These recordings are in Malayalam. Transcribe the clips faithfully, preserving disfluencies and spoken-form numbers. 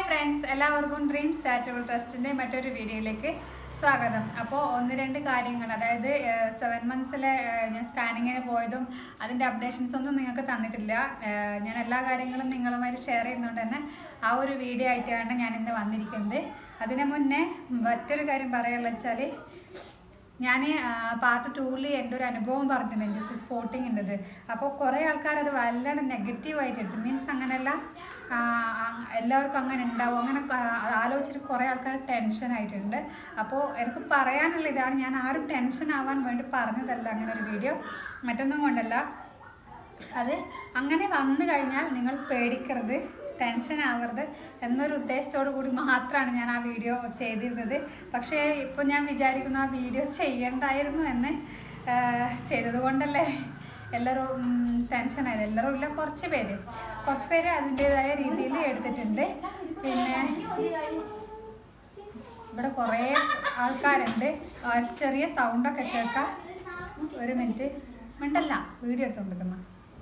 friends, എല്ലാവർക്കും ഡ്രീംസ് ചാരിറ്റബിൾ ട്രസ്റ്റിന്റെ മറ്റൊരു വീഡിയോയിലേക്ക് സ്വാഗതം. അപ്പോൾ ഒന്ന് രണ്ട് കാര്യങ്ങൾ, അതായത് സെവൻ മന്ത്സിലെ ഞാൻ സ്കാനിങ്ങിന് പോയതും അതിൻ്റെ അപ്ഡേഷൻസ് ഒന്നും നിങ്ങൾക്ക് തന്നിട്ടില്ല. ഞാൻ എല്ലാ കാര്യങ്ങളും നിങ്ങളുമായി ഷെയർ ചെയ്യുന്നതുകൊണ്ട് തന്നെ ആ ഒരു വീഡിയോ ആയിട്ടാണ് ഞാൻ ഇന്ന് വന്നിരിക്കുന്നത്. അതിന് മുന്നേ മറ്റൊരു കാര്യം പറയാനുള്ള വെച്ചാൽ, ഞാൻ പാർട്ട് ടൂവിൽ എൻ്റെ ഒരു അനുഭവം പറഞ്ഞിട്ടുണ്ട്, ജസ്റ്റ് സ്പോട്ടിങ്ങിൻ്റെത്. അപ്പോൾ കുറേ ആൾക്കാർ അത് വല്ലാണ്ട് നെഗറ്റീവായിട്ട് എടുത്തു. മീൻസ് അങ്ങനെയല്ല, എല്ലാവർക്കും അങ്ങനെ ഉണ്ടാവും, അങ്ങനെ ആലോചിച്ചിട്ട് കുറേ ആൾക്കാർ ടെൻഷനായിട്ടുണ്ട്. അപ്പോൾ എനിക്ക് പറയാനുള്ള ഇതാണ്, ഞാൻ ആരും ടെൻഷൻ ആവാൻ വേണ്ടി പറഞ്ഞതല്ല അങ്ങനെ ഒരു വീഡിയോ, മറ്റൊന്നും കൊണ്ടല്ല. അത് അങ്ങനെ വന്നു കഴിഞ്ഞാൽ നിങ്ങൾ പേടിക്കരുത്, ടെൻഷൻ ആവരുത് എന്നൊരു ഉദ്ദേശത്തോടു കൂടി മാത്രമാണ് ഞാൻ ആ വീഡിയോ ചെയ്തിരുന്നത്. പക്ഷേ ഇപ്പോൾ ഞാൻ വിചാരിക്കുന്നു ആ വീഡിയോ ചെയ്യണ്ടായിരുന്നു എന്ന്. ചെയ്തത് കൊണ്ടല്ലേ എല്ലാവരും ടെൻഷനായത്. എല്ലാവരും ഇല്ല, കുറച്ച് പേര് കുറച്ച് പേര് അതിൻ്റേതായ രീതിയിൽ എടുത്തിട്ടുണ്ട്. പിന്നെ ഇവിടെ കുറേ ആൾക്കാരുണ്ട്, ചെറിയ സൗണ്ടൊക്കെ കേൾക്കാം. ഒരു മിനിറ്റ് മിണ്ടല്ല, വീഡിയോ എടുത്തുകൊണ്ടിരിക്കുന്ന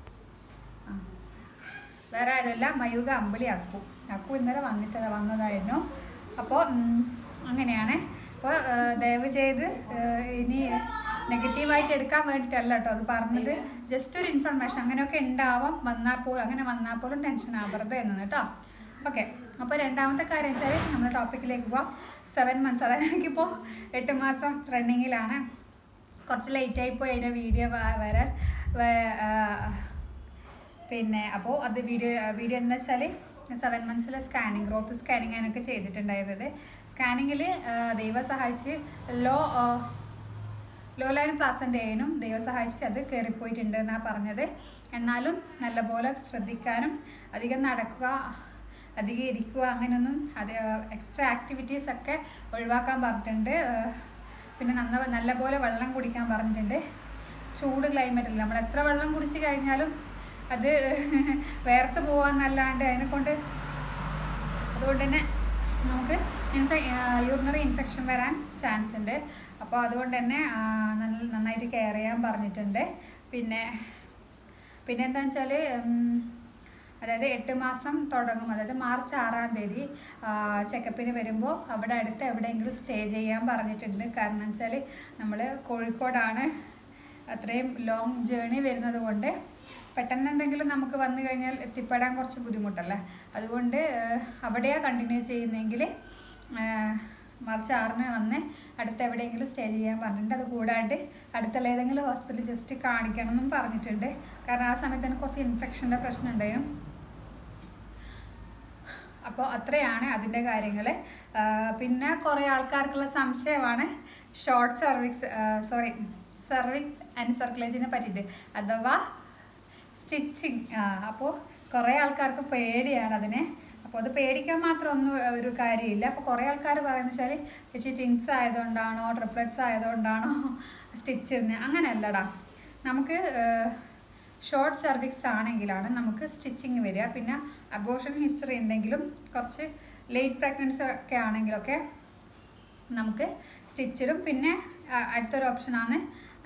വേറെ ആരുമല്ല, മയൂക അമ്പിളി അക്കു അക്കു ഇന്നലെ വന്നിട്ട് വന്നതായിരുന്നു. അപ്പോൾ അങ്ങനെയാണ്. അപ്പോൾ ദയവ് ചെയ്ത് ഇനി നെഗറ്റീവായിട്ട് എടുക്കാൻ വേണ്ടിയിട്ടല്ല കേട്ടോ അത് പറഞ്ഞത്, ജസ്റ്റ് ഒരു ഇൻഫർമേഷൻ. അങ്ങനെയൊക്കെ ഉണ്ടാവാം, വന്നാൽ പോലും അങ്ങനെ വന്നാൽ പോലും ടെൻഷൻ ആവരുത് എന്ന് കേട്ടോ. ഓക്കെ, അപ്പോൾ രണ്ടാമത്തെ കാര്യം വെച്ചാൽ നമ്മൾ ടോപ്പിക്കിലേക്ക് പോവാം. സെവൻ മന്ത്സ്, അതായത് എനിക്കിപ്പോൾ എട്ട് മാസം റണ്ണിങ്ങിലാണ്. കുറച്ച് ലേറ്റായിപ്പോയി അതിൻ്റെ വീഡിയോ വരാൻ. പിന്നെ അപ്പോൾ അത് വീഡിയോ വീഡിയോ എന്ന് വെച്ചാൽ സെവൻ മന്ത്സിലെ സ്കാനിങ്, ഗ്രോത്ത് സ്കാനിങ് അതിനൊക്കെ ചെയ്തിട്ടുണ്ടായിരുന്നത്. സ്കാനിങ്ങിൽ ദൈവം സഹായിച്ച് ലോ ലോ ലൈൻ പ്ലാസൻ്റ് ആയാലും ദൈവം സഹായിച്ച് അത് കയറിപ്പോയിട്ടുണ്ട് എന്നാണ് പറഞ്ഞത്. എന്നാലും നല്ലപോലെ ശ്രദ്ധിക്കാനും അധികം നടക്കുക, അധികം ഇരിക്കുക, അങ്ങനെയൊന്നും അത് എക്സ്ട്രാ ആക്ടിവിറ്റീസൊക്കെ ഒഴിവാക്കാൻ പറഞ്ഞിട്ടുണ്ട്. പിന്നെ നന്ന നല്ലപോലെ വെള്ളം കുടിക്കാൻ പറഞ്ഞിട്ടുണ്ട്. ചൂട് ക്ലൈമറ്റല്ല, നമ്മൾ എത്ര വെള്ളം കുടിച്ച് കഴിഞ്ഞാലും അത് വേർത്ത് പോകാമെന്നല്ലാണ്ട് അതിനെക്കൊണ്ട് അതുകൊണ്ട് തന്നെ നമുക്ക് ഇൻഫെ യൂറിനറി ഇൻഫെക്ഷൻ വരാൻ ചാൻസ് ഉണ്ട്. അപ്പോൾ അതുകൊണ്ട് തന്നെ നന്നായിട്ട് കെയർ ചെയ്യാൻ പറഞ്ഞിട്ടുണ്ട്. പിന്നെ പിന്നെ എന്താണെന്ന് വെച്ചാൽ, അതായത് എട്ട് മാസം തുടങ്ങും, അതായത് മാർച്ച് ആറാം തീയതി ചെക്കപ്പിന് വരുമ്പോൾ അവിടെ അടുത്ത് എവിടെയെങ്കിലും സ്റ്റേ ചെയ്യാൻ പറഞ്ഞിട്ടുണ്ട്. കാരണം വെച്ചാൽ നമ്മൾ കോഴിക്കോടാണ്, അത്രയും ലോങ് ജേണി വരുന്നത് കൊണ്ട് പെട്ടെന്ന് എന്തെങ്കിലും നമുക്ക് വന്നു കഴിഞ്ഞാൽ എത്തിപ്പെടാൻ കുറച്ച് ബുദ്ധിമുട്ടല്ലേ. അതുകൊണ്ട് അവിടെയാണ് കണ്ടിന്യൂ ചെയ്യുന്നതെങ്കിൽ മാർച്ച് ആറിന് വന്ന് അടുത്ത് എവിടെയെങ്കിലും സ്റ്റേ ചെയ്യാൻ പറഞ്ഞിട്ടുണ്ട്. അത് കൂടാണ്ട് അടുത്തുള്ള ഏതെങ്കിലും ഹോസ്പിറ്റലിൽ ജസ്റ്റ് കാണിക്കണം എന്നും പറഞ്ഞിട്ടുണ്ട്. കാരണം ആ സമയത്ത് തന്നെ കുറച്ച് ഇൻഫെക്ഷൻ്റെ പ്രശ്നം ഉണ്ടായിരുന്നു. അപ്പോൾ അത്രയാണ് അതിൻ്റെ കാര്യങ്ങൾ. പിന്നെ കുറേ ആൾക്കാർക്കുള്ള സംശയമാണ് short cervix sorry cervix and സർക്കുലേഷനെ പറ്റിയിട്ട്, അഥവാ സ്റ്റിച്ചിങ്. അപ്പോൾ കുറേ ആൾക്കാർക്ക് പേടിയാണ് അതിനെ. അപ്പോൾ അത് പേടിക്കാൻ മാത്രം ഒന്നും ഒരു കാര്യമില്ല. അപ്പോൾ കുറേ ആൾക്കാർ പറയുന്നത് വെച്ചാൽ ചേച്ചി ട്വിൻസ് ആയതുകൊണ്ടാണോ ട്രിപ്ലറ്റ്സ് ആയതുകൊണ്ടാണോ സ്റ്റിച്ച് ഇടുന്നത്, അങ്ങനെയല്ലടാ. നമുക്ക് ഷോർട്ട് സർവിക്സ് ആണെങ്കിലാണ് നമുക്ക് സ്റ്റിച്ചിങ് വരിക. പിന്നെ അബോർഷൻ ഹിസ്റ്ററി ഉണ്ടെങ്കിലും കുറച്ച് ലേറ്റ് പ്രഗ്നൻസി ഒക്കെ ആണെങ്കിലൊക്കെ നമുക്ക് സ്റ്റിച്ചിടും. പിന്നെ അടുത്തൊരു ഓപ്ഷനാണ്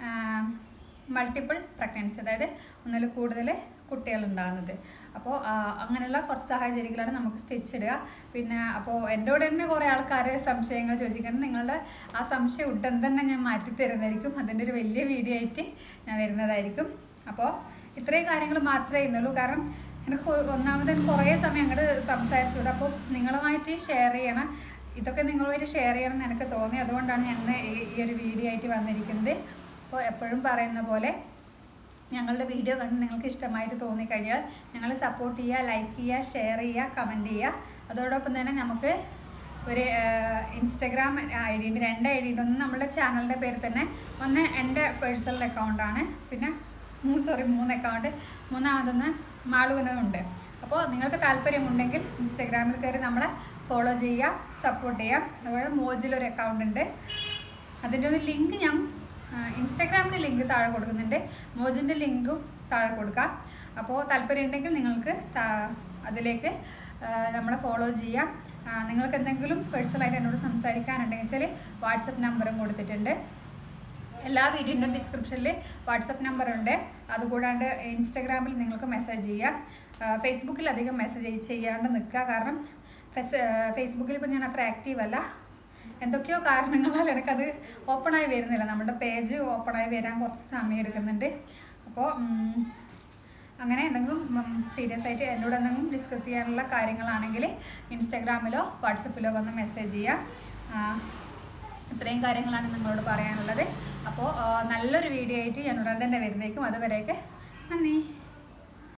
മൾട്ടിപ്പിൾ പ്രഗ്നൻസി, അതായത് ഒന്നിൽ കൂടുതൽ കുട്ടികളുണ്ടാകുന്നത്. അപ്പോൾ അങ്ങനെയുള്ള കുറച്ച് സാഹചര്യങ്ങളാണ് നമുക്ക് സ്റ്റിച്ച് ഇടുക. പിന്നെ അപ്പോൾ എന്നോട് തന്നെ കുറേ ആൾക്കാർ സംശയങ്ങൾ ചോദിച്ചിട്ടുണ്ട്. നിങ്ങളുടെ ആ സംശയം ഉടൻ തന്നെ ഞാൻ മാറ്റി തരുന്നതായിരിക്കും. അതിൻ്റെ ഒരു വലിയ വീഡിയോ ആയിട്ട് ഞാൻ വരുന്നതായിരിക്കും. അപ്പോൾ ഇത്രയും കാര്യങ്ങൾ മാത്രമേ ഇന്നുള്ളൂ. കാരണം എനിക്ക് ഒന്നാമത് കുറേ സമയം അങ്ങോട്ട് സംസാരിച്ചുകൂടെ. അപ്പോൾ നിങ്ങളുമായിട്ട് ഷെയർ ചെയ്യണം, ഇതൊക്കെ നിങ്ങളുമായിട്ട് ഷെയർ ചെയ്യണം എന്ന് എനിക്ക് തോന്നി. അതുകൊണ്ടാണ് ഞാൻ ഈ ഒരു വീഡിയോ ആയിട്ട് വന്നിരിക്കുന്നത്. അപ്പോൾ എപ്പോഴും പറയുന്ന പോലെ ഞങ്ങളുടെ വീഡിയോ കണ്ട് നിങ്ങൾക്ക് ഇഷ്ടമായിട്ട് തോന്നിക്കഴിഞ്ഞാൽ ഞങ്ങൾ സപ്പോർട്ട് ചെയ്യുക, ലൈക്ക് ചെയ്യുക, ഷെയർ ചെയ്യുക, കമൻറ്റ് ചെയ്യുക. അതോടൊപ്പം തന്നെ നമുക്ക് ഒരു ഇൻസ്റ്റഗ്രാം ഐ ഡി ഉണ്ട്, രണ്ട് ഐ ഡി ഉണ്ട്. ഒന്ന് നമ്മുടെ ചാനലിൻ്റെ പേര് തന്നെ, ഒന്ന് എൻ്റെ പേഴ്സണൽ അക്കൗണ്ടാണ്, പിന്നെ മൂന്ന് സോറി മൂന്ന് അക്കൗണ്ട്, മൂന്നാമതൊന്ന് മാളുവിനുണ്ട്. അപ്പോൾ നിങ്ങൾക്ക് താല്പര്യമുണ്ടെങ്കിൽ ഇൻസ്റ്റഗ്രാമിൽ കയറി നമ്മളെ ഫോളോ ചെയ്യുക, സപ്പോർട്ട് ചെയ്യുക. അതുപോലെ മോജിലൊരു അക്കൗണ്ട് ഉണ്ട്, അതിൻ്റെ ഒരു ലിങ്ക് ഞാൻ ഇൻസ്റ്റാഗ്രാമിൻ്റെ ലിങ്ക് താഴെ കൊടുക്കുന്നുണ്ട്, മോജിൻ്റെ ലിങ്കും താഴെ കൊടുക്കാം. അപ്പോൾ താല്പര്യം ഉണ്ടെങ്കിൽ നിങ്ങൾക്ക് അതിലേക്ക് നമ്മളെ ഫോളോ ചെയ്യാം. നിങ്ങൾക്ക് എന്തെങ്കിലും പേഴ്സണലായിട്ട് എന്നോട് സംസാരിക്കാനുണ്ടെങ്കിൽ വെച്ചാൽ വാട്സപ്പ് നമ്പറും കൊടുത്തിട്ടുണ്ട്. എല്ലാ വീഡിയോൻ്റെ ഡിസ്ക്രിപ്ഷനിൽ വാട്സപ്പ് നമ്പറുണ്ട്. അതുകൂടാണ്ട് ഇൻസ്റ്റാഗ്രാമിൽ നിങ്ങൾക്ക് മെസ്സേജ് ചെയ്യാം. ഫേസ്ബുക്കിൽ അധികം മെസ്സേജ് ചെയ്യാണ്ട് നിൽക്കുക. കാരണം ഫേസ്ബുക്കിൽ ഇപ്പോൾ ഞാൻ അത്ര ആക്റ്റീവ് അല്ല, എന്തൊക്കെയോ കാരണങ്ങളാൽ എനിക്കത് ഓപ്പണായി വരുന്നില്ല. നമ്മുടെ പേജ് ഓപ്പണായി വരാൻ കുറച്ച് സമയം എടുക്കുന്നുണ്ട്. അപ്പോൾ അങ്ങനെ എന്തെങ്കിലും സീരിയസ് ആയിട്ട് എന്നോട് എന്തെങ്കിലും ഡിസ്കസ് ചെയ്യാനുള്ള കാര്യങ്ങളാണെങ്കിൽ ഇൻസ്റ്റാഗ്രാമിലോ വാട്സപ്പിലോ വന്ന് മെസ്സേജ് ചെയ്യാം. ഇത്രയും കാര്യങ്ങളാണ് നിങ്ങളോട് പറയാനുള്ളത്. അപ്പോൾ നല്ലൊരു വീഡിയോ ആയിട്ട് ഞാൻ ഉടൻ തന്നെ വരുന്നേക്കും. അതുവരെയൊക്കെ നന്ദി.